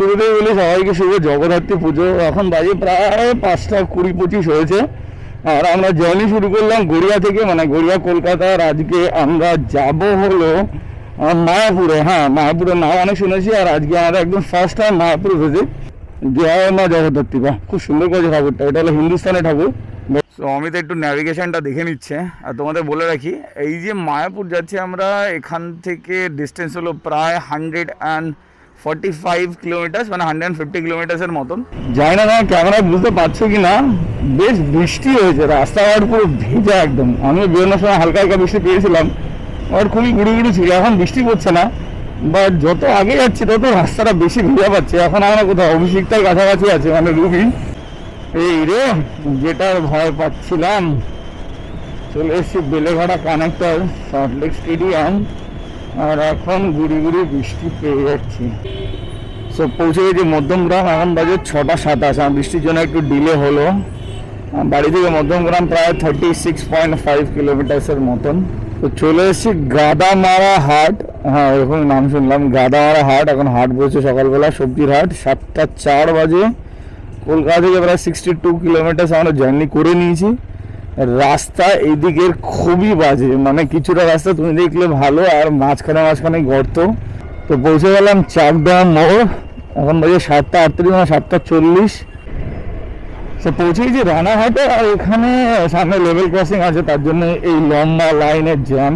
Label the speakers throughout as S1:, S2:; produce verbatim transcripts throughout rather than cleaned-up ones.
S1: শুরুতেই বলি সবাইকে শুভ জগদ্ধাত্রী পুজো। এখন বাজে প্রায় পাঁচটা কুড়ি পঁচিশ হয়েছে আর আমরা জার্নি শুরু করলাম গড়িয়া থেকে, মানে গড়িয়া কলকাতার। আজকে আমরা যাব হলো মায়াপুরে। হ্যাঁ, মায়াপুরের নাম অনেক শুনেছি আর আজকে আমরা একদম ফার্স্ট টাইম মায়াপুর এসেছি। জয় মা জগদ্ধাত্রী। বাহ, খুব সুন্দর করেছে ঠাকুরটা। এটা হলো হিন্দুস্তানের ঠাকুর। তো অমিত একটু ন্যাভিগেশনটা দেখে নিচ্ছে। আর তোমাদের বলে রাখি, এই যে মায়াপুর যাচ্ছি আমরা, এখান থেকে ডিস্টেন্স হলো প্রায় hundred and forty five kilometres, মানে হান্ড্রেড অ্যান্ড ফিফটি কিলোমিটার্সের মতন। যাই না তোমার ক্যামেরায় বুঝতে পারছো কি না, বেশ বৃষ্টি হয়েছে, রাস্তাঘাট পুরো ভেজা একদম। আমিও বেরোনোর সময় হালকা হালকা বৃষ্টি পেয়েছিলাম, আর খুবই গুড়ি গুড়ি ছিল। এখন বৃষ্টি পড়ছে না, বাট যত আগে যাচ্ছি তত রাস্তাটা বেশি ভেজা পাচ্ছে। এখন আমরা কোথাও অভিষেকটাই কাছাকাছি আছে, মানে রুবি। এই রে, যেটার ভয় পাচ্ছিলাম, চলে এসেছি বেলেঘাটা কানেক্টর সল্টলেক স্টেডিয়াম। আর এখন গুড়ি গুড়ি বৃষ্টি পেয়ে যাচ্ছি। সো পৌঁছে গেছি মধ্যমগ্রাম। এখন বাজে ছটা সাতাশ। আর বৃষ্টির জন্য একটু ডিলে হলো। বাড়ি থেকে মধ্যমগ্রাম প্রায় থার্টি সিক্স পয়েন্ট ফাইভ কিলোমিটার্সের মতন। তো চলে এসেছি গাদামারা হাট। হ্যাঁ, এরকম নাম শুনলাম, গাদামারা হাট। এখন হাট বসেছে সকালবেলা, সবজির হাট। সাতটা চার বাজে। কলকাতা থেকে প্রায় সিক্সটি টু কিলোমিটার্স আমরা জার্নি করে নিয়েছি। রাস্তা এইদিকের খুবই বাজে, মানে কিছুটা রাস্তা তুমি দেখলে ভালো, আর মাঝখানে মাঝখানে গর্ত। তো পৌঁছে গেলাম চাকদা মোড়। এখন বাজে সাতটা আটত্রিশ, মানে সাতটা চল্লিশ। তো পৌঁছে গেছি রানাঘাটে। আর এখানে সামনে লেভেল ক্রসিং আছে, তার জন্য এই লম্বা লাইনের জ্যাম।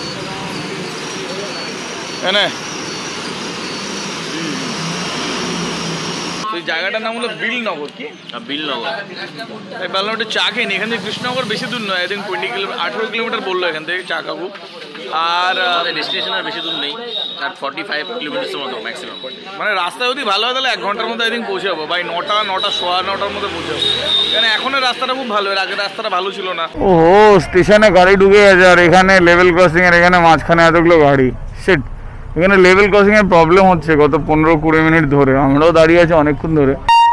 S1: জায়গাটার নাম হলো বিলনগর। কি বিলনগর? তাই বললাম একটু চা খেয়ে নি। এখান থেকে কৃষ্ণনগর বেশি দূর নয়, আই থিঙ্ক টোয়েন্টি কিলোমিটার, আঠেরো কিলোমিটার বললো এখান থেকে চা খাবো। আর ডেস্টিনেশন আর বেশি দূর নেই, আর ফর্টি ফাইভ কিলোমিটার মতো ম্যাক্সিমাম। মানে রাস্তা যদি ভালো হয় তাহলে এক ঘন্টার মধ্যে আই থিঙ্ক পৌঁছে যাবো। বাই নটা নটা সোয়া নটার মধ্যে পৌঁছে যাবো। কারণ এখনের রাস্তাটা খুব ভালো, এর আগের রাস্তাটা ভালো ছিল না। ও স্টেশনে গাড়ি ঢুকে গেছে, আর এখানে লেভেল ক্রসিং এর এখানে মাঝখানে এতগুলো গাড়ি। সেট এখানে লেভেল ক্রসিং এর প্রবলেম হচ্ছে গত পনেরো কুড়ি মিনিট ধরে। আমরাও দাঁড়িয়ে আছি অনেকক্ষণ ধরে।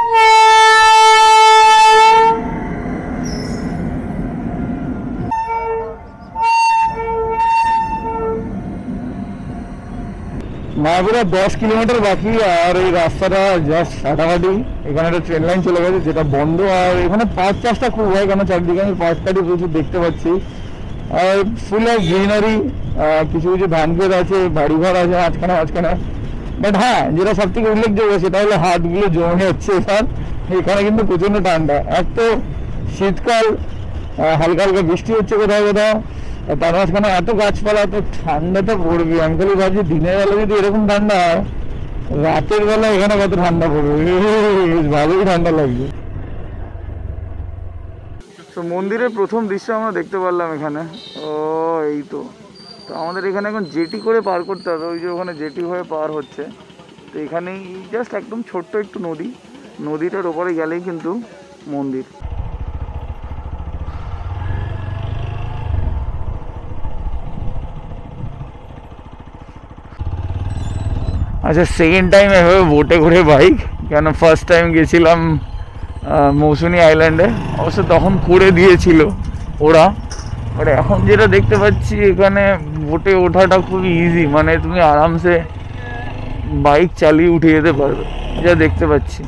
S1: মায়াপুরে দশ কিলোমিটার বাকি, আর এই রাস্তাটা জাস্ট ফাটাফাটি। এখানে একটা ট্রেন লাইন চলে গেছে, যেটা বন্ধ। আর এখানে পাঁচ চাষটা খুব হয়, কেন চারদিকে আমি পাঁচ কাটি প্রচুর দেখতে পাচ্ছি। আর ফুল অফ গ্রিনারি। কিছু কিছু ধান ক্ষেত আছে, বাড়িঘর আছে মাঝখানে মাঝখানে। বাট হ্যাঁ, যেটা সব থেকে উল্লেখযোগ্য সেটা হলো হাতগুলো জমে যাচ্ছে এখান। এখানে কিন্তু প্রচন্ড ঠান্ডা। এক তো শীতকাল, হালকা হালকা বৃষ্টি হচ্ছে কোথাও কোথাও, তার মাঝখানে এত গাছপালা, তো ঠান্ডা তো পড়বে। আমি খালি ভাবছি দিনের বেলা যদি এরকম ঠান্ডা হয়, রাতের বেলা এখানে কত ঠান্ডা পড়বে। ভালোই ঠান্ডা লাগবে। তো মন্দিরের প্রথম দৃশ্য আমরা দেখতে পারলাম এখানে। ও এই তো তো আমাদের এখানে এখন জেটি করে পার করতে হবে। ওই যে ওখানে জেটি হয়ে পার হচ্ছে। তো এখানেই জাস্ট একদম ছোট্ট একটু নদী, নদীটার ওপরে গেলেই কিন্তু মন্দির। আচ্ছা, সেকেন্ড টাইম এভাবে বোটে করে বাইক, কেন ফার্স্ট টাইম গেছিলাম মৌসুনি আইল্যান্ডে। অবশ্য তখন করে দিয়েছিল ওরা, বাট এখন যেটা দেখতে পাচ্ছি এখানে বোটে ওঠাটা খুবই ইজি। মানে তুমি আরামসে বাইক চালিয়ে উঠে যেতে পারবে, যা দেখতে পাচ্ছি।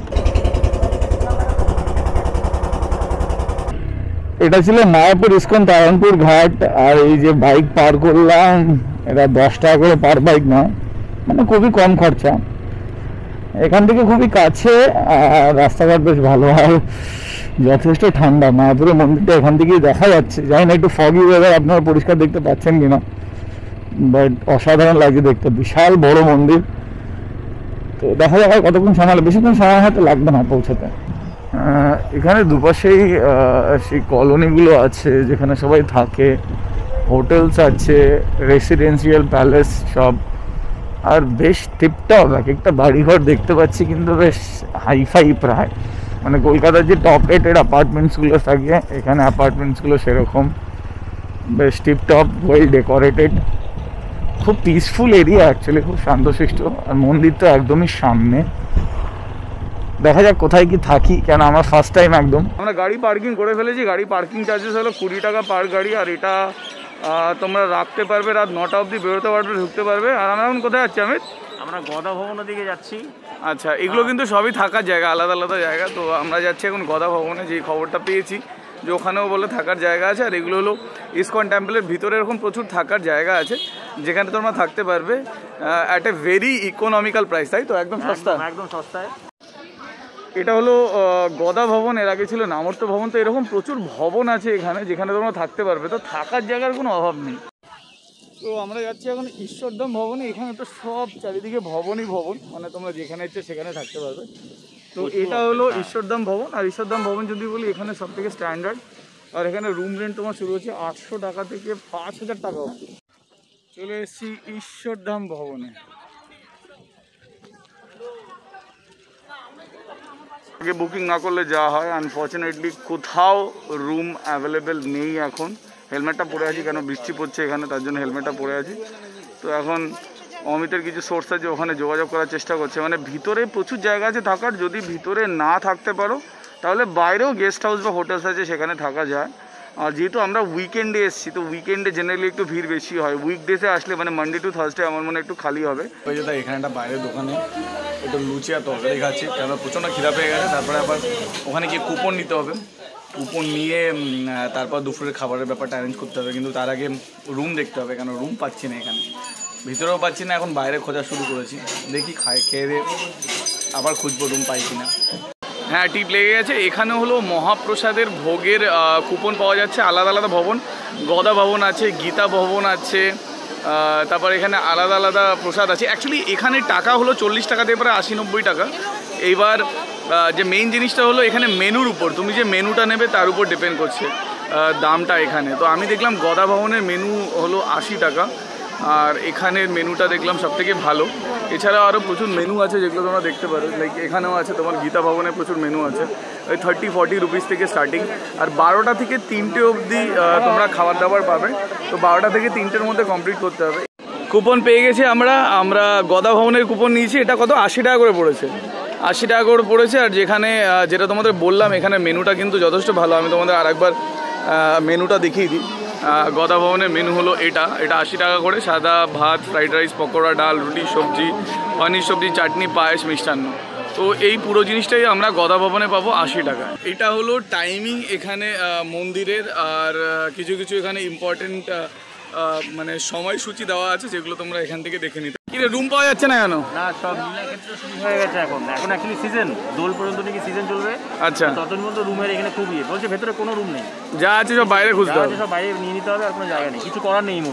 S1: এটা ছিল মায়াপুর ইস্কন তারানপুর ঘাট। আর এই যে বাইক পার করলাম, এটা দশ টাকা করে পার বাইক নয়, মানে খুবই কম খরচা। এখান থেকে খুবই কাছে, আর রাস্তাঘাট বেশ ভালো। আর যথেষ্ট ঠান্ডা। মায়াপুরের মন্দিরটা এখান থেকেই দেখা যাচ্ছে। জানি না একটু ফগি ওয়েদার, আপনারা পরিষ্কার দেখতে পাচ্ছেন কিনা, বাট অসাধারণ লাগছে দেখতে। বিশাল বড় মন্দির। তো দেখা যাক কতক্ষণ সময়, বেশিক্ষণ সময় হয়তো লাগবে না পৌঁছাতে। এখানে দুপাশেই সেই কলোনিগুলো আছে যেখানে সবাই থাকে, হোটেলস আছে, রেসিডেন্সিয়াল প্যালেস সব। আর বেশ টিপটপ এক একটা বাড়িঘর দেখতে পাচ্ছি, কিন্তু বেশ হাইফাই প্রায়। মানে কলকাতার যে টপ রেটেড অ্যাপার্টমেন্টসগুলো থাকে, এখানে অ্যাপার্টমেন্টসগুলো সেরকম বেশ টিপটপ, ওয়েল ডেকোরেটেড। খুব পিসফুল এরিয়া অ্যাকচুয়ালি, খুব শান্তশিষ্ট। আর মন্দির তো একদমই সামনে। দেখা যাক কোথায় কি থাকি, কেন আমার ফার্স্ট টাইম একদম। আমরা গাড়ি পার্কিং করে ফেলেছি। গাড়ি পার্কিং চার্জেস হলো কুড়ি টাকা পার গাড়ি। আর এটা তোমরা রাখতে পারবে, রাত নটা অবধি বেরোতে পারবে, ঢুকতে পারবে। আর আমরা এখন কোথায় যাচ্ছি? আমি
S2: আমরা গদা ভবনের দিকে যাচ্ছি।
S1: আচ্ছা, এগুলো কিন্তু সবই থাকার জায়গা, আলাদা আলাদা জায়গা। তো আমরা যাচ্ছি এখন গদা ভবনে, যেই খবরটা পেয়েছি যে ওখানেও বলে থাকার জায়গা আছে। আর এগুলো হলো ইসকন টেম্পলের ভিতরে এরকম প্রচুর থাকার জায়গা আছে যেখানে তোমরা থাকতে পারবে at a very economical price, তাই তো? একদম সস্তা,
S2: একদম সস্তায়।
S1: এটা হলো গদা ভবন, এর আগে ছিল নামর্ত ভবন। তো এরকম প্রচুর ভবন আছে এখানে যেখানে তোমরা থাকতে পারবে, তো থাকার জায়গার কোনো অভাব নেই। তো আমরা যাচ্ছি এখন ঈশ্বরধাম ভবনে। এখানে তো সব চারিদিকে ভবনই ভবন, মানে তোমরা যেখানে ইচ্ছে সেখানে থাকতে পারবে। তো এটা হলো ঈশ্বরধাম ভবন। আর ঈশ্বরধাম ভবন যদি বলি, এখানে সব থেকে স্ট্যান্ডার্ড। আর এখানে রুম রেন্ট তোমার শুরু হচ্ছে আটশো টাকা থেকে পাঁচ হাজার টাকা অবধি। চলে এসেছি ঈশ্বরধাম ভবনে। আগে বুকিং না করলে যাওয়া হয়, আনফর্চুনেটলি কোথাও রুম অ্যাভেলেবেল নেই এখন। হেলমেটটা পরে আছি কেন বৃষ্টি পড়ছে এখানে, তার জন্য হেলমেটটা পরে আছি। তো এখন অমিতের কিছু সোর্স আছে, ওখানে যোগাযোগ করার চেষ্টা করছে। মানে ভিতরে প্রচুর জায়গা আছে থাকার, যদি ভিতরে না থাকতে পারো তাহলে বাইরেও গেস্ট হাউস বা হোটেলস আছে, সেখানে থাকা যায়। আর যেহেতু আমরা উইকেন্ডে এসেছি, তো উইকেন্ডে জেনারেলি একটু ভিড় বেশি হয়। উইকডেসে আসলে মানে মানডে টু থার্সডে আমার মনে একটু খালি হবে। ওই যে এখানে একটা বাইরের দোকানে একটু লুচি আর তরকারি খাচ্ছি, কেন প্রচণ্ড খিদা পেয়ে গেছে। তারপরে আবার ওখানে গিয়ে কুপন নিতে হবে, কুপন নিয়ে তারপর দুপুরের খাবারের ব্যাপারটা অ্যারেঞ্জ করতে হবে। কিন্তু তার আগে রুম দেখতে হবে, কেন রুম পাচ্ছি না এখানে, ভিতরেও পাচ্ছি না। এখন বাইরে খোঁজা শুরু করেছি, দেখি খাই খেয়ে দিয়ে আবার খুঁজবো রুম পাই কিনা। হ্যাঁ, টিপ লেগে গেছে। এখানে হলো মহাপ্রসাদের ভোগের কুপন পাওয়া যাচ্ছে, আলাদা আলাদা ভবন। গদা ভবন আছে, গীতা ভবন আছে, তারপর এখানে আলাদা আলাদা প্রসাদ আছে। অ্যাকচুয়ালি এখানে টাকা হলো চল্লিশ টাকা দিয়ে প্রায় আশি নব্বই টাকা। এইবার যে মেইন জিনিসটা হলো এখানে মেনুর উপর, তুমি যে মেনুটা নেবে তার উপর ডিপেন্ড করছে দামটা এখানে। তো আমি দেখলাম গদা ভবনের মেনু হলো আশি টাকা, আর এখানের মেনুটা দেখলাম সব থেকে ভালো। এছাড়াও আরও প্রচুর মেনু আছে যেগুলো তোমরা দেখতে পারো, লাইক এখানেও আছে তোমার গীতা ভবনে প্রচুর মেনু আছে, ওই থার্টি ফর্টি রুপিস থেকে স্টার্টিং। আর বারোটা থেকে তিনটে অবধি তোমরা খাবার দাবার পাবে। তো বারোটা থেকে তিনটের মধ্যে কমপ্লিট করতে হবে। কুপন পেয়ে গেছি আমরা আমরা গদা ভবনের কুপন নিয়েছি। এটা কত? আশি টাকা করে পড়েছে, আশি টাকা করে পড়েছে। আর যেখানে যেটা তোমাদের বললাম, এখানে মেনুটা কিন্তু যথেষ্ট ভালো। আমি তোমাদের আরেকবার মেনুটা দেখিয়ে দিই। গদা ভবনের মেনু হলো এটা এটা আশি টাকা করে, সাদা ভাত, ফ্রাইড রাইস, পকোড়া, ডাল, রুটি, সবজি, পনির সবজি, চাটনি, পায়েস, মিষ্টান্ন। তো এই পুরো জিনিসটাই আমরা গদা ভবনে পাবো আশি টাকা। এটা হলো টাইমিং এখানে মন্দিরের। আর কিছু কিছু এখানে ইম্পর্টেন্ট মানে সময়সূচি দেওয়া আছে, যেগুলো তোমরা এখান থেকে দেখে নিতে। কি রুম পাওয়া যাচ্ছে না কেন?
S2: না, সব ক্ষেত্রে শুরু হয়ে গেছে এখন। এখন অ্যাকচুয়ালি সিজন, দোল পর্যন্ত নাকি সিজন চলবে।
S1: আচ্ছা,
S2: ততদিন পর্যন্ত রুমের এখানে খুব ইয়ে বলছে, ভেতরে কোনো রুম নেই,
S1: যা আছে সব বাইরে খুঁজতে হবে,
S2: সব বাইরে নিয়ে নিতে হবে। আর কোনো জায়গা নেই, কিছু করার নেই। মোট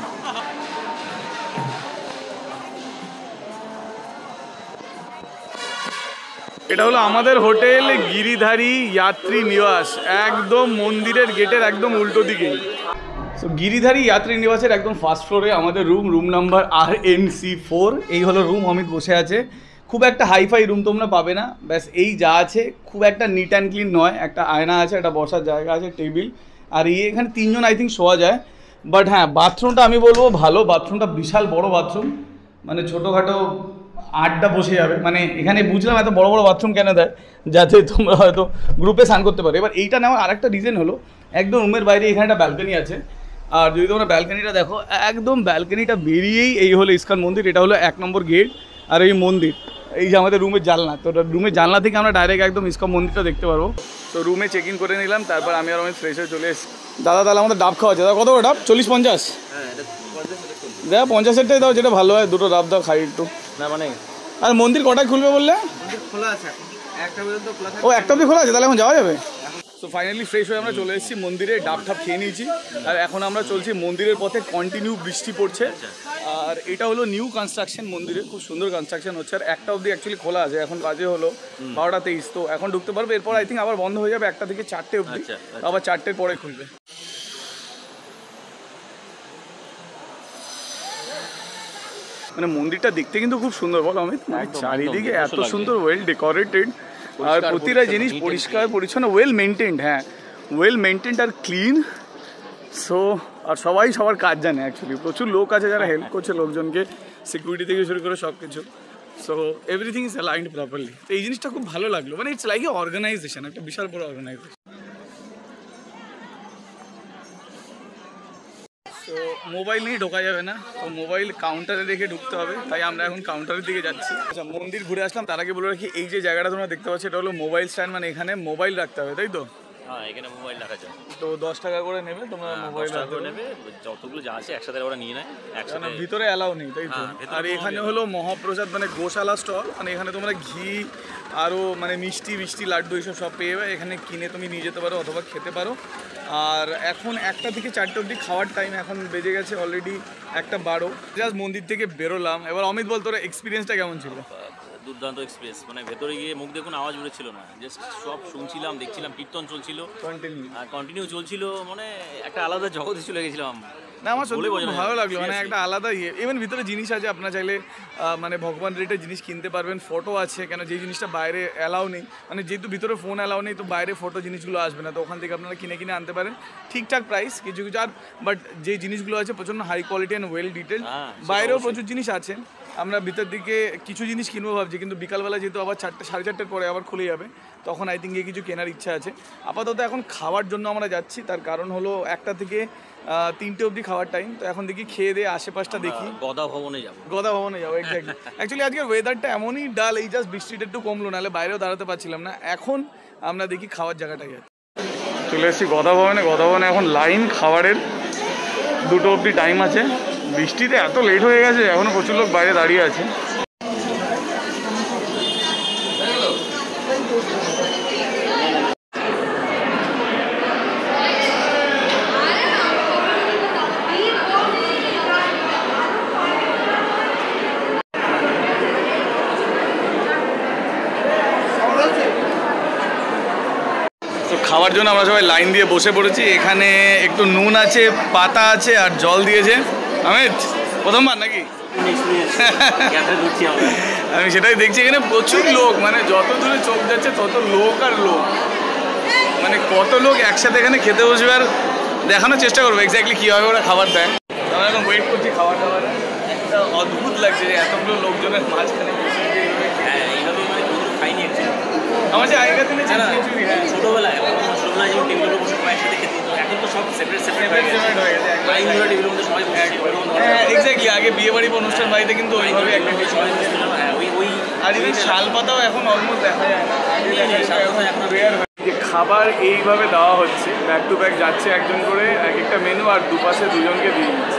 S1: এটা হলো আমাদের হোটেল গিরিধারী যাত্রী নিবাস, একদম মন্দিরের গেটের একদম উল্টো দিকে। সো গিরিধারী যাত্রী নিবাসের একদম ফার্স্ট ফ্লোরে আমাদের room, room number R N C four. এই হলো রুম, অমিত বসে আছে। খুব একটা হাইফাই রুম তোমরা পাবে না, ব্যাস এই যা আছে, খুব একটা নিট অ্যান্ড ক্লিন নয়। একটা আয়না আছে, একটা বসার জায়গা আছে, টেবিল। আর এই এখানে তিনজন আই থিঙ্ক শোয়া যায়। বাট হ্যাঁ, বাথরুমটা আমি বলবো ভালো, বাথরুমটা বিশাল বড় বাথরুম, মানে ছোটোখাটো আটটা বসে যাবে। মানে এখানে বুঝলাম এত বড় বড় বাথরুম কেন দেয়, যাতে তোমরা হয়তো গ্রুপে স্নান করতে পারো। এবার এইটা নেওয়ার আরেকটা রিজন হলো, একদম রুমের বাইরে এখানে একটা ব্যালকনি আছে। আর যদি তোমরা ব্যালকনিটা দেখো, একদম ব্যালকনিটা বেরিয়েই এই হলো ইস্কন মন্দির। এটা হলো এক নম্বর গেট। আর এই মন্দির, এই যে আমাদের রুমের জানলা, তো রুমের জানলা থেকে আমরা ডাইরেক্ট একদম ইস্কন মন্দিরটা দেখতে পারবো। তো রুমে চেক ইন করে নিলাম, তারপর আমি আর আমি ফ্রেশ হয়ে চলে এসেছি। দাদা তাহলে আমাদের ডাব খাওয়া আছে। দাদা কত ডাব? চল্লিশ পঞ্চাশ? দাদা পঞ্চাশেরটাই দাও, যেটা ভালো হয়। দুটো ডাব দাও, খাই একটু। না মানে আর মন্দির কটায় খুলবে বললে?
S2: খোলা আছে একটা পর্যন্ত খোলা থাকে।
S1: ও, একটা অবধি খোলা আছে, তাহলে এখন যাওয়া যাবে। সো ফাইনালি ফ্রেশ হয়ে আমরা চলে এসেছি মন্দিরে, ডাব ঠাপ খেয়ে নিয়েছি। আর এখন আমরা চলছি মন্দিরের পথে। কন্টিনিউ বৃষ্টি পড়ছে। আর এটা হলো নিউ কনস্ট্রাকশন মন্দিরে, খুব সুন্দর কনস্ট্রাকশন হচ্ছে। আর একটা অবধি অ্যাকচুয়ালি খোলা আছে, এখন বাজে হলো বারোটা তেইশ। তো এখন ঢুকতে পারবে, এরপর আই থিঙ্ক আবার বন্ধ হয়ে যাবে একটা থেকে চারটে অবধি, আবার চারটের পরে খুলবে। মানে মন্দিরটা দেখতে কিন্তু খুব সুন্দর, বলো অমিত? চারিদিকে এত সুন্দর, ওয়েল ডেকোরেটেড। আর প্রতিটা জিনিস পরিষ্কার পরিচ্ছন্ন, ওয়েল মেনটেন্ড। হ্যাঁ, ওয়েল মেনটেন্ড আর ক্লিন। সো আর সবাই সবার কাজ জানে অ্যাকচুয়ালি। প্রচুর লোক আছে যারা হেল্প করছে লোকজনকে, সিকিউরিটি থেকে শুরু করে সব কিছু। So everything is aligned properly. তো এই জিনিসটা খুব ভালো লাগলো, মানে ইটস লাইক এ অর্গানাইজেশন, একটা বিশাল বড় অর্গানাইজেশন।
S3: তো মোবাইল নিয়ে ঢোকা যাবে না, তো মোবাইল কাউন্টারে রেখে ঢুকতে হবে, তাই আমরা এখন কাউন্টারের দিকে যাচ্ছি। আচ্ছা, মন্দির ঘুরে আসলাম, তার আগে বলে রাখি এই যে জায়গাটা তোমরা দেখতে পাচ্ছ এটা হলো মোবাইল স্ট্যান্ড, মানে এখানে মোবাইল রাখতে হবে, তাই তো?
S2: হ্যাঁ, এখানে মোবাইল রাখা যায়।
S3: তো দশ টাকা করে নেবে তোমরা মোবাইল
S2: করে নেবে, যতগুলো যা আছে একসাথে ওরা নিয়ে নেয়, একসাথে
S3: ভিতরে অ্যালাউ নেই, তাই তো? আর এখানে হলো মহাপ্রসাদ মানে গোশালা স্টল, মানে এখানে তোমরা ঘি আরও মানে মিষ্টি মিষ্টি লাড্ডু এইসব সব পেয়ে যাবে, এখানে কিনে তুমি নিয়ে যেতে পারো অথবা খেতে পারো। আর এখন একটা থেকে চারটে অবধি খাওয়ার টাইম, এখন বেজে গেছে অলরেডি একটা বারো। জাস্ট মন্দির থেকে বেরোলাম, এবার অমিত বল তোর এক্সপিরিয়েন্সটা কেমন ছিল?
S2: দুর্দান্ত এক্সপ্রেস, মানে ভেতরে গিয়ে মুখ দেখুন আওয়াজ বেরোচ্ছিল না, জাস্ট সব শুনছিলাম দেখছিলাম, কীর্তন চলছিল
S3: কন্টিনিউ
S2: আর কন্টিনিউ চলছিল, মানে একটা আলাদা জগতে চলে গেছিলাম।
S3: না আমার সত্যি ভালো লাগলো, মানে একটা আলাদা ইয়ে। ইভেন ভিতরে জিনিস আছে, আপনারা চাইলে মানে ভগবান রেটের জিনিস কিনতে পারবেন, ফটো আছে, কেন যেই জিনিসটা বাইরে অ্যালাউ নেই, মানে যেহেতু ভিতরে ফোন অ্যালাউ নেই তো বাইরে ফটো জিনিসগুলো আসবে না, তো ওখান থেকে আপনারা কিনে কিনে আনতে পারেন, ঠিকঠাক প্রাইস কিছু কিছু। আর বাট যে জিনিসগুলো আছে প্রচণ্ড high quality and well detail. বাইরেও প্রচুর জিনিস আছে, আমরা ভিতর দিকে কিছু জিনিস কিনবো ভাবছি, কিন্তু বিকালবেলা যেহেতু আবার চারটে সাড়ে চারটের পরে আবার খুলে যাবে, তখন আই থিঙ্ক গিয়ে কিছু কেনার ইচ্ছা আছে। আপাতত এখন খাওয়ার জন্য আমরা যাচ্ছি, তার কারণ হলো একটা থেকে তিনটে অবধি খাওয়ার টাইম, তো এখন দেখি খেয়ে দিয়ে আশেপাশটা দেখি।
S2: গদা ভবনে যাবো,
S3: গদা ভবনে যাবো এক্স্যাক্টলি। অ্যাকচুয়ালি আজকে ওয়েদারটা এমনই ডাল, এই জাস্ট বৃষ্টিটা একটু কমলো, নাহলে বাইরেও দাঁড়াতে পারছিলাম না। এখন আমরা দেখি খাওয়ার জায়গাটাই যাচ্ছি। চলে এসেছি গদা ভবনে। গদা ভবনে এখন লাইন খাবারের, দুটো অবধি টাইম আছে। বৃষ্টিতে এত লেট হয়ে গেছে, এখনও প্রচুর লোক বাইরে দাঁড়িয়ে আছে। খাওয়ার জন্য আমরা সবাই লাইন দিয়ে বসে পড়েছি। এখানে একটু নুন আছে, পাতা আছে আর জল দিয়েছে। অমিত প্রথমবার নাকি? আমি সেটাই দেখছি, এখানে প্রচুর লোক, মানে যত দূরে চোখ যাচ্ছে তত লোক আর লোক, মানে কত লোক একসাথে এখানে খেতে বসবে। আর দেখানোর চেষ্টা করবো এক্স্যাক্টলি কীভাবে ওরা খাবার দেয়। আমরা এখন ওয়েট করছি খাবার দাবার। একটা অদ্ভুত লাগছে যে এতগুলো লোকজনের মাঝখানে বসে এইভাবে খাইনি আমার যে আগেকার দিনে ছোটোবেলায় ছোটোবেলায় যেমন টেবিলের উপর সবাই একসাথে খেতে, এখন তো সব সেপারেট সেপারেট হয়ে গেছে। টেবিলের মধ্যে সবাই এক্স্যাক্টলি আগে বিয়ে বাড়ি বা অনুষ্ঠান বাড়িতে কিন্তু ওইভাবে একটা সবাই ওই ওই আর ইভেন শাল পাতাও এখন অলমোস্ট দেখা যায় না। খাবার এইভাবে দেওয়া হচ্ছে, ব্যাক টু ব্যাক যাচ্ছে একজন করে এক একটা মেনু, আর দুপাশে দুজনকে দিয়ে দিচ্ছে।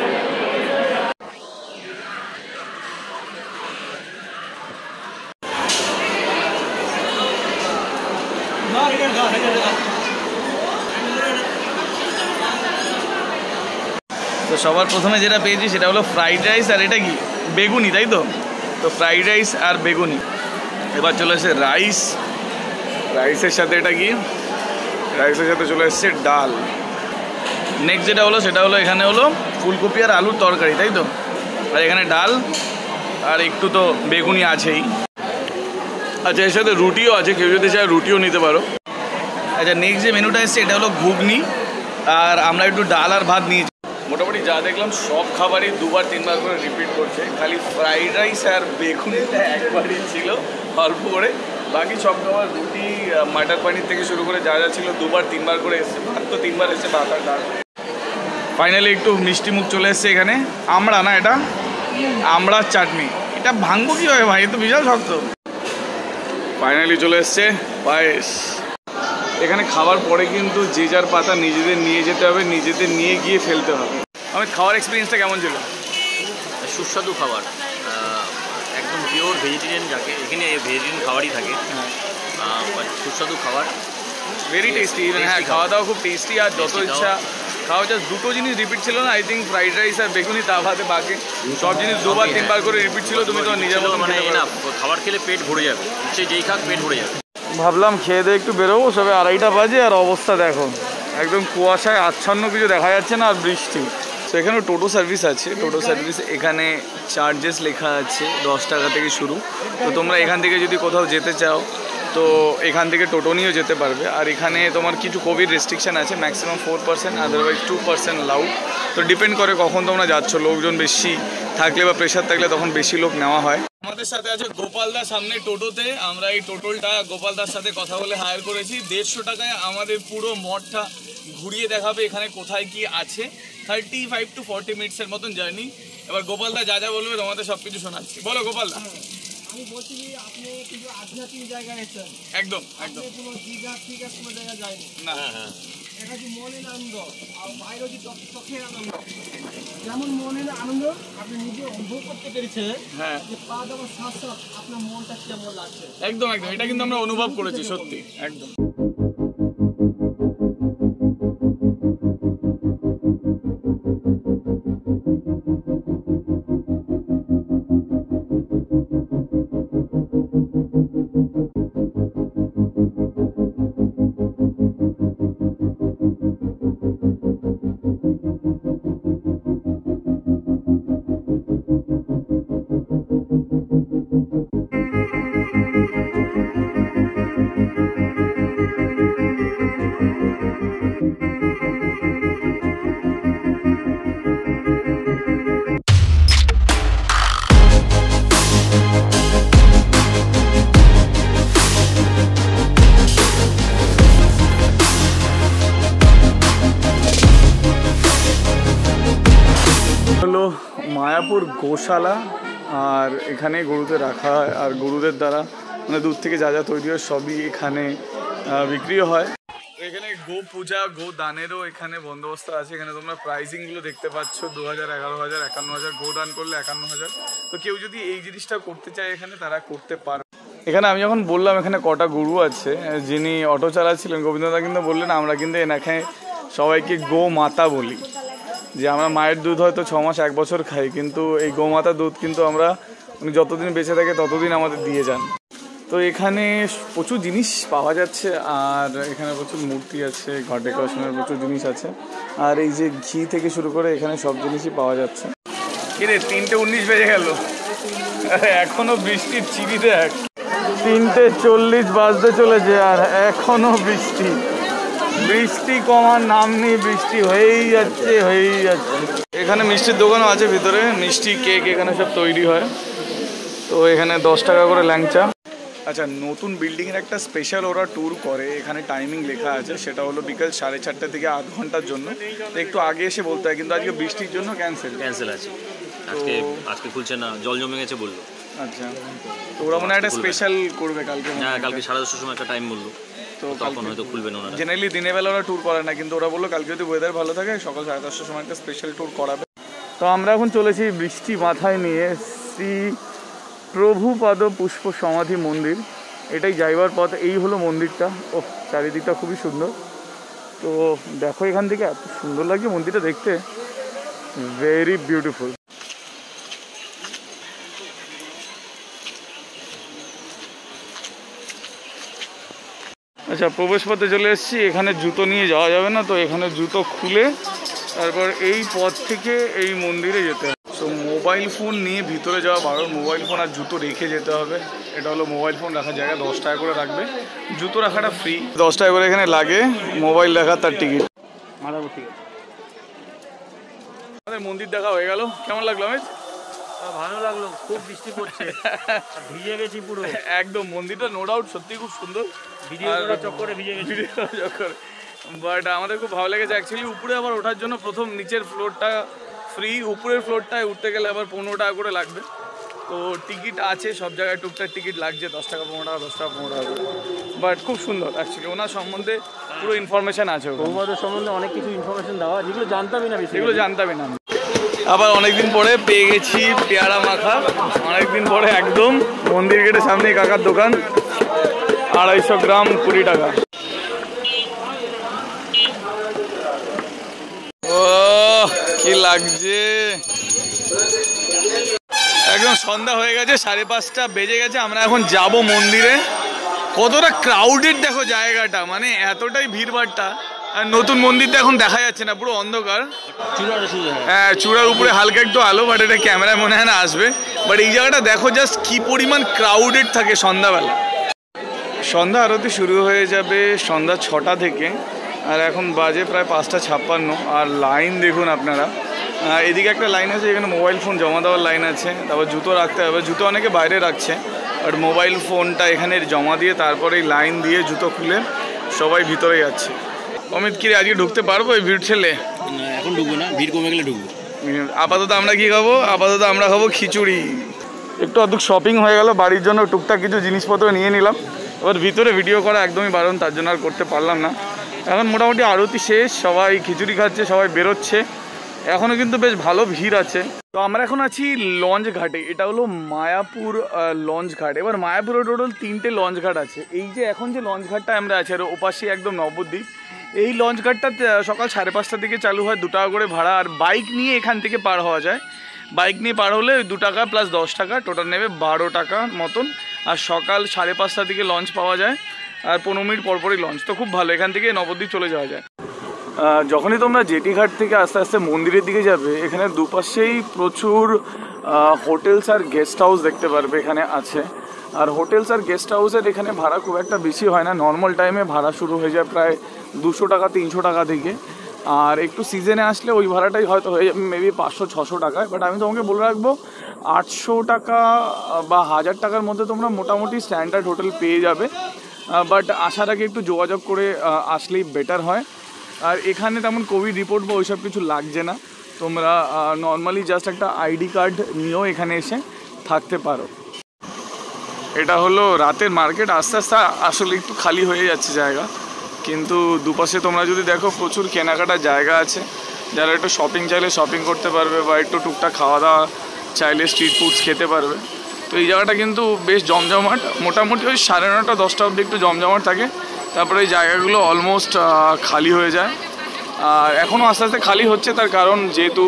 S3: তো সবার প্রথমে যেটা পেয়েছি সেটা হলো ফ্রাইড রাইস, আর এটা কি বেগুনি, তাই তো? তো ফ্রাইড রাইস আর বেগুনি। এবার চলে এসেছে রাইস, রাইসের সাথে এটা কি, রাইসের সাথে চলে এসছে ডাল। নেক্সট যেটা হলো সেটা হলো এখানে হলো ফুলকপি আর আলুর তরকারি, তাই তো? আর এখানে ডাল আর একটু তো বেগুনি আছেই। আচ্ছা, এর সাথে রুটিও আছে, কেউ যদি চায় রুটিও নিতে পারো। আচ্ছা, নেক্সট যে মেনুটা এসছে এটা হলো ঘুগনি, আর আমরা একটু ডাল আর ভাত নিয়েছি। মোটামুটি যা দেখলাম সব খাবারই দুবার তিনবার করে রিপিট করছে, খালি ফ্রাইড রাইস আর বেগুনিটা একবারই ছিল অল্প করে, বাকি সব খাবার রুটি মাটার পানির থেকে শুরু করে যা যা ছিল দুবার তিনবার করে এসছে। ভাত তো তিনবার এসছে, ভাত আর ডাল। ফাইনালি একটু মিষ্টি মুখ চলে এসছে এখানে। আমড়া না, এটা আমড়ার চাটনি। এটা ভাঙবো কীভাবে ভাই, এ তো বিশাল শক্ত। ফাইনালি চলে এসছে পায়েস। এখানে খাবার পরে কিন্তু যে যার পাতা নিজেদের নিয়ে যেতে হবে, নিজেদের নিয়ে গিয়ে ফেলতে হবে। আমার খাওয়ার এক্সপিরিয়েন্সটা কেমন ছিল?
S2: সুস্বাদু খাবার, একদম পিওর ভেজিটেরিয়ান, যাকে এখানে ভেজিটেরিয়ান খাবারই থাকে, সুস্বাদু খাবার,
S3: ভেরি টেস্টি। হ্যাঁ, খাওয়া দাওয়া খুব টেস্টি, আর যত ইচ্ছা খাওয়া। জাস্ট দুটো জিনিস রিপিট ছিল না, আই থিঙ্ক ফ্রাইড রাইস আর বেগুনি, তা ভাতে বাকি সব জিনিস দুবার তিনবার করে রিপিট ছিল। তুমি তো নিজের মতো
S2: মানে না, খাবার খেলে পেট ভরে যাবে, সে যেই খাক পেট ভরে যাবে।
S3: ভাবলাম খেয়ে দিয়ে একটু বেরোবো, সবে আড়াইটা বাজে, আর অবস্থা দেখো একদম কুয়াশায় আচ্ছন্ন, কিছু দেখা যাচ্ছে না, আর বৃষ্টি। তো এখানেও টোটো সার্ভিস আছে। টোটো সার্ভিস এখানে চার্জেস লেখা আছে দশ টাকা থেকে শুরু। তো তোমরা এখান থেকে যদি কোথাও যেতে চাও তো এখান থেকে টোটো নিয়েও যেতে পারবে। আর এখানে তোমার কিছু কোভিড রেস্ট্রিকশান আছে, maximum four percent otherwise two percent লাউ। তো ডিপেন্ড করে কখন তোমরা যাচ্ছ, লোকজন বেশি থাকলে বা প্রেশার থাকলে তখন বেশি লোক নেওয়া হয়। আমাদের সাথে আছে গোপালদা সামনে টোটোতে। আমরা এই টোটোলটা গোপালদার সাথে কথা বলে হায়ার করেছি। দেড়শো টাকায় আমাদের পুরো মঠটা ঘুরিয়ে দেখাবে, এখানে কোথায় কি আছে থার্টি ফাইভ টু ফর্টি মিনিটসের মতন জার্নি। এবার গোপালদা যা যা বলবে তোমাদের সব কিছু শোনাচ্ছি। বলো গোপালদা।
S4: আমি বলছি আপনি কিন্তু আধ্যাত্মিক জায়গায় এসেছেন,
S3: একদম একদম
S4: কোনো দীঘা ফিঘা কোনো জায়গায় যায়নি।
S3: না,
S4: এটা হচ্ছে মনের আনন্দ আর বাইরে হচ্ছে চোখের আনন্দ। যেমন মনের আনন্দ আপনি নিজে অনুভব করতে পেরেছেন,
S3: হ্যাঁ
S4: যে পা দেওয়ার সাথ সাথ আপনার মনটা কেমন লাগছে।
S3: একদম একদম, এটা কিন্তু আমরা অনুভব করেছি সত্যি একদম। হলো মায়াপুর গোশালা, আর এখানে গরুদের রাখা হয় আর গরুদের দ্বারা মানে দুধ থেকে যা যা তৈরি হয় সবই এখানে বিক্রিও হয়। এখানে গো পূজা গো দানেরও এখানে বন্দোবস্ত আছে। এখানে তোমরা প্রাইজিংগুলো দেখতে পাচ্ছ, দু হাজার এগারো হাজার একান্ন হাজার গো দান করলে একান্ন হাজার। তো কেউ যদি এই জিনিসটা করতে চায় এখানে তারা করতে পারে। এখানে আমি যখন বললাম এখানে কটা গরু আছে, যিনি অটো চালাচ্ছিলেন গোবিন্দদা কিন্তু বললেন আমরা কিন্তু এনাকে সবাইকে গো মাতা বলি, যে আমরা মায়ের দুধ হয়তো ছ মাস এক বছর খাই, কিন্তু এই গোমাতার দুধ কিন্তু আমরা উনি যতদিন বেঁচে থাকে ততদিন আমাদের দিয়ে যান। তো এখানে প্রচুর জিনিস পাওয়া যাচ্ছে, আর এখানে প্রচুর মূর্তি আছে, ঘর ডেকোরেশনের প্রচুর জিনিস আছে, আর এই যে ঘি থেকে শুরু করে এখানে সব জিনিসই পাওয়া যাচ্ছে। কিরে তিনটে উনিশ বেজে গেল, এখনো বৃষ্টির চিবি দেখ, তিনটে চল্লিশ বাজতে চলেছে আর এখনো বৃষ্টি। বৃষ্টি কমার নাম নেই, বৃষ্টি হয়েই যাচ্ছে হয়েই যাচ্ছে। এখানে মিষ্টির দোকানও আছে ভিতরে, মিষ্টি কেক এখানে সব তৈরি হয়। তো এখানে দশ টাকা করে ল্যাংচা। আচ্ছা, নতুন বিল্ডিংয়ের একটা স্পেশাল ওরা ট্যুর করে, এখানে টাইমিং লেখা আছে, সেটা হলো বিকাল সাড়ে চারটে থেকে আধ ঘন্টার জন্য। তো একটু আগে এসে বলতে হয়, কিন্তু আজকে বৃষ্টির জন্য ক্যান্সেল
S2: ক্যান্সেল আছে, আজকে আজকে খুলছে না, জল জমে গেছে বললো।
S3: আচ্ছা, তো ওরা মনে হয় একটা স্পেশাল করবে কালকে।
S2: হ্যাঁ, কালকে সাড়ে দশটার সময় একটা টাইম বললো, তো তখন হয়তো খুলবে না।
S3: জেনারেলি দিনের বেলা ওরা ট্যুর করে না, কিন্তু ওরা বললো কালকে যদি ওয়েদার ভালো থাকে সকাল সাড়ে দশটার সময় একটা স্পেশাল ট্যুর করাবে। তো আমরা এখন চলেছি বৃষ্টি মাথায় নিয়ে শ্রী প্রভুপাদ পুষ্প সমাধি মন্দির। এটাই যাইবার পথ। এই হলো মন্দিরটা। ও, চারিদিকটা খুবই সুন্দর। তো দেখো এখান থেকে এত সুন্দর লাগছে মন্দিরটা দেখতে, ভেরি বিউটিফুল। আচ্ছা, প্রবেশ পথে চলে এসেছি। এখানে জুতো নিয়ে যাওয়া যাবে না, তো এখানে জুতো খুলে তারপর এই পথ থেকে এই মন্দিরে যেতে হবে। তো মোবাইল ফোন নিয়ে ভিতরে যাওয়া বারণ, মোবাইল ফোন আর জুতো রেখে যেতে হবে। এটা হলো মোবাইল ফোন রাখার জায়গা, দশ টাকা করে রাখবে, জুতো রাখাটা ফ্রি, দশ টাকা করে এখানে লাগে, মোবাইল রাখার তার টিকিট। আমাদের মন্দির দেখা হয়ে গেল, কেমন লাগলো অমিত?
S4: ভালো লাগলো, খুব বৃষ্টি পড়ছে, ভিজে গেছি পুরো
S3: একদম। মন্দিরটা নো ডাউট সত্যি খুব সুন্দর,
S4: ভিডিও করার চক্করে ভিজে গেছি,
S3: ভিডিও করার চক্করে। বাট আমাদের খুব ভালো লেগেছে অ্যাকচুয়ালি। উপরে আবার ওঠার জন্য প্রথম নিচের ফ্লোরটা ফ্রি, উপরের ফ্লোরটায় উঠতে গেলে আবার পনেরো টাকা করে লাগবে। তো টিকিট আছে সব জায়গায়, টুকটাক টিকিট লাগছে, দশ টাকা পনেরো টাকা দশ টাকা পনেরো টাকা করে। বাট খুব সুন্দর অ্যাকচুয়ালি, ওনার সম্বন্ধে পুরো ইনফরমেশান আছে,
S4: প্রভুপাদের সম্বন্ধে অনেক কিছু ইনফরমেশন দেওয়া, যেগুলো জানতামই না,
S3: সেগুলো জানতামই না। আবার অনেকদিন পরে পেয়ে গেছি পেয়ারা মাখা, অনেকদিন পরে একদম মন্দির গেটের সামনে কাকার দোকান, আড়াইশো গ্রাম কুড়ি টাকা। ও কি লাগছে, একদম সন্ধ্যা হয়ে গেছে, সাড়ে পাঁচটা বেজে গেছে। আমরা এখন যাব মন্দিরে। কতটা ক্রাউডেড দেখো জায়গাটা, মানে এতটাই ভিড়ভাড়টা। আর নতুন মন্দিরটা এখন দেখা যাচ্ছে না, পুরো অন্ধকার। হ্যাঁ, চূড়ার উপরে হালকা একটু আলো, বাট এটা ক্যামেরায় মনে হয় না আসবে। বাট এই জায়গাটা দেখো জাস্ট কি পরিমাণ ক্রাউডেড থাকে সন্ধ্যাবেলা। সন্ধ্যা আরতি শুরু হয়ে যাবে সন্ধ্যা ছটা থেকে, আর এখন বাজে প্রায় পাঁচটা ছাপ্পান্ন। আর লাইন দেখুন আপনারা, এদিকে একটা লাইন আছে, এখানে মোবাইল ফোন জমা দেওয়ার লাইন আছে, তারপর জুতো রাখতে হবে, জুতো অনেকে বাইরে রাখছে, বাট মোবাইল ফোনটা এখানে জমা দিয়ে তারপরে লাইন দিয়ে জুতো খুলে সবাই ভিতরে যাচ্ছে। অমিত, কি আজকে ঢুকতে পারবো এই ভিড় ঠেলে?
S2: এখন ঢুকবো না, ভিড় কমে গেলে ঢুকবো।
S3: আপাতত আমরা কি খাবো? আপাতত আমরা খাবো খিচুড়ি। একটু অদ্ভুত শপিং হয়ে গেল, বাড়ির জন্য টুকটাক কিছু জিনিসপত্র নিয়ে নিলাম। এবার ভিতরে ভিডিও করা একদমই বারণ, তার জন্য আর করতে পারলাম না। এখন মোটামুটি আরতি শেষ, সবাই খিচুড়ি খাচ্ছে, সবাই বেরোচ্ছে। এখনও কিন্তু বেশ ভালো ভিড় আছে। তো আমরা এখন আছি লঞ্চ ঘাটে, এটা হলো মায়াপুর লঞ্চ ঘাট। এবার মায়াপুরে টোটাল তিনটে লঞ্চ ঘাট আছে। এই যে এখন যে লঞ্চ ঘাটটা আমরা আছি আর ওপাশে একদম নবদ্বীপ, এই লঞ্চ ঘাটটা সকাল সাড়ে পাঁচটার দিকে চালু হয়, দু টাকা করে ভাড়া। আর বাইক নিয়ে এখান থেকে পার হওয়া যায়। বাইক নিয়ে পার হলে দু টাকা প্লাস দশ টাকা, টোটাল নেবে বারো টাকা মতন। আর সকাল সাড়ে পাঁচটার দিকে লঞ্চ পাওয়া যায়, আর পনেরো মিনিট পরপরই লঞ্চ। তো খুব ভালো, এখান থেকে নবদ্বীপ চলে যাওয়া যায়। যখনই তোমরা জেটিঘাট থেকে আস্তে আস্তে মন্দিরের দিকে যাবে, এখানে দুপাশেই প্রচুর হোটেলস আর গেস্ট হাউস দেখতে পারবে এখানে আছে। আর হোটেলস আর গেস্ট হাউসের এখানে ভাড়া খুব একটা বেশি হয় না, নর্মাল টাইমে ভাড়া শুরু হয়ে যায় প্রায় দুশো টাকা তিনশো টাকা থেকে। আর একটু সিজনে আসলে ওই ভাড়াটাই হয়তো হয়ে যাবে মেবি পাঁচশো ছশো টাকায়। বাট আমি তোমাকে বলে রাখবো, আটশো টাকা বা হাজার টাকার মধ্যে তোমরা মোটামুটি স্ট্যান্ডার্ড হোটেল পেয়ে যাবে। বাট আসার আগে একটু যোগাযোগ করে আসলেই বেটার হয়। আর এখানে তেমন কোভিড রিপোর্ট বা ওইসব কিছু লাগছে না, তোমরা নর্মালি জাস্ট একটা আইডি কার্ড নিয়েও এখানে এসে থাকতে পারো। এটা হলো রাতের মার্কেট, আস্তে আস্তে আসলে একটু খালি হয়ে যাচ্ছে জায়গা, কিন্তু দুপাশে তোমরা যদি দেখো প্রচুর কেনাকাটার জায়গা আছে। যারা একটু শপিং চাইলে শপিং করতে পারবে, বা একটু টুকটাক খাওয়া দাওয়া চাইলে স্ট্রিট ফুডস খেতে পারবে। তো এই জায়গাটা কিন্তু বেশ জমজমাট, মোটামুটি ওই সাড়ে নটা দশটা অবধি একটু জমজমাট থাকে, তারপরে এই জায়গাগুলো অলমোস্ট খালি হয়ে যায়। আর এখনও আস্তে আস্তে খালি হচ্ছে, তার কারণ যেহেতু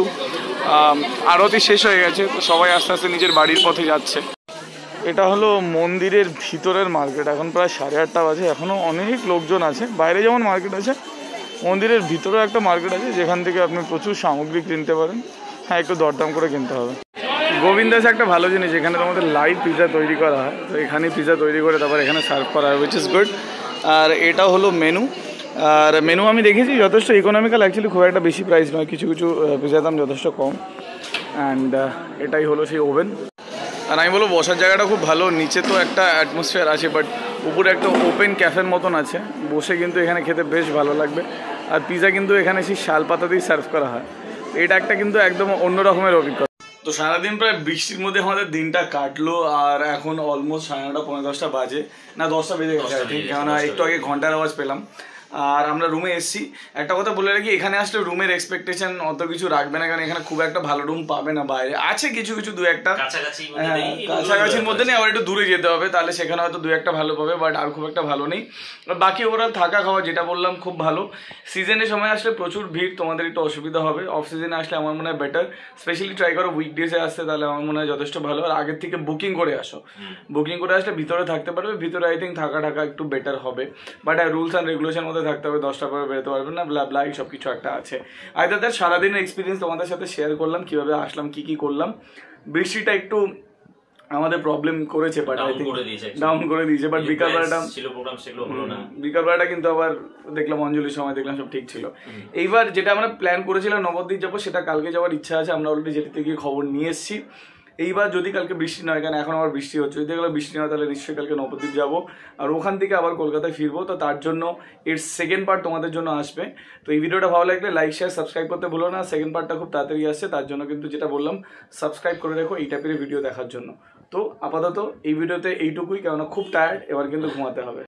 S3: আরতি শেষ হয়ে গেছে, তো সবাই আস্তে আস্তে নিজের বাড়ির পথে যাচ্ছে। এটা হলো মন্দিরের ভিতরের মার্কেট, এখন প্রায় সাড়ে আটটা বাজে, এখনও অনেক লোকজন আছে। বাইরে যেমন মার্কেট আছে, মন্দিরের ভিতরেও একটা মার্কেট আছে, যেখান থেকে আপনি প্রচুর সামগ্রী কিনতে পারেন। হ্যাঁ, একটু দরদাম করে কিনতে হবে। গোবিন্দাস একটা ভালো জিনিস, এখানে তোমাদের লাইভ পিৎজা তৈরি করা হয়, তো এখানে পিৎজা তৈরি করে তারপর এখানে সার্ভ করা হয়, উইচ ইজ গুড। আর এটা হলো মেনু। আর মেনু আমি দেখেছি যথেষ্ট ইকোনমিক্যাল, অ্যাকচুয়ালি খুব একটা বেশি প্রাইস নয়, কিছু কিছু পিৎজার দাম যথেষ্ট কম। অ্যান্ড এটাই হলো সেই ওভেন। আর আমি বলবো বসার জায়গাটা খুব ভালো, নিচে তো একটা অ্যাটমসফিয়ার আছে, বাট উপরে একটা ওপেন ক্যাফের মতন আছে, বসে কিন্তু এখানে খেতে বেশ ভালো লাগবে। আর পিৎজা কিন্তু এখানে সেই শাল পাতা দিয়ে সার্ভ করা হয়, এটা একটা কিন্তু একদম অন্য রকমের অভিজ্ঞতা। তো সারাদিন প্রায় বৃষ্টির মধ্যে আমাদের দিনটা কাটলো, আর এখন অলমোস্ট সাড়ে নটা পনেরো দশটা বাজে, না দশটা বেজে গেছে আই থিঙ্ক, কেননা একটু আগে ঘন্টার আওয়াজ পেলাম। আর আমরা রুমে এসেছি। একটা কথা বলে রাখি, এখানে আসলে রুমের এক্সপেকটেশন অত কিছু রাখবে না, কারণ এখানে খুব একটা ভালো রুম পাবে না। বাইরে আছে কিছু কিছু দু একটা কাছাকাছির মধ্যে নেই, আবার একটু দূরে যেতে হবে, তাহলে সেখানে হয়তো দু একটা ভালো পাবে, বাট আর খুব একটা ভালো নেই। বাকি ওভারঅল থাকা খাওয়া যেটা বললাম খুব ভালো। সিজনের সময় আসলে প্রচুর ভিড়, তোমাদের একটু অসুবিধা হবে। অফ সিজনে আসলে আমার মনে হয় বেটার, স্পেশালি ট্রাই করো উইকডেজে আসতে, তাহলে আমার মনে হয় যথেষ্ট ভালো। আর আগের থেকে বুকিং করে আসো, বুকিং করে আসলে ভিতরে থাকতে পারবে, ভিতরে আই থিঙ্ক থাকা টাকা একটু বেটার হবে। বাট রুলস অ্যান্ড রেগুলেশন মধ্যে থাকতে হবে, দশটা পরে বেরোতে পারবেন না, ব্লা ব্লা সব কিছু একটা আছে। আইদার দ্যাট সারাদিনের এক্সপিরিয়েন্স তোমাদের সাথে শেয়ার করলাম, কিভাবে আসলাম, কি কি করলাম। বৃষ্টিটা একটু আমাদের প্রবলেম করেছে, বাট আই থিঙ্ক ডাউন করে দিয়েছে। বাট বিকালবেলাটা ছিল প্রোগ্রাম, সেগুলো হলো না। বিকালবেলাটা কিন্তু আবার দেখলাম অঞ্জলির সময় দেখলাম সব ঠিক ছিল। এইবার যেটা আমরা প্ল্যান করেছিলাম নবদ্বীপ যাবো, সেটা কালকে যাওয়ার ইচ্ছা আছে। আমরা অলরেডি যেটিতে গিয়ে খবর নিয়ে এসেছি। এইবার যদি কালকে বৃষ্টি নয়, কারণ এখন আবার বৃষ্টি হচ্ছে, যদি এগুলো বৃষ্টি নয় তাহলে নিশ্চয়ই কালকে নবদ্বীপ যাবো, আর ওখান থেকে আবার কলকাতায় ফিরবো। তো তার জন্য এর সেকেন্ড পার্ট তোমাদের জন্য আসবে। তো এই ভিডিওটা ভালো লাগলে লাইক শেয়ার সাবস্ক্রাইব করতে ভুলো না। সেকেন্ড পার্টটা খুব তাড়াতাড়ি আসছে, তার জন্য কিন্তু যেটা বললাম সাবস্ক্রাইব করে রেখো এই টাইপের ভিডিও দেখার জন্য। তো আপাতত এই ভিডিওতে এইটুকুই, কেননা খুব টায়ার্ড, এবার কিন্তু ঘুমাতে হবে।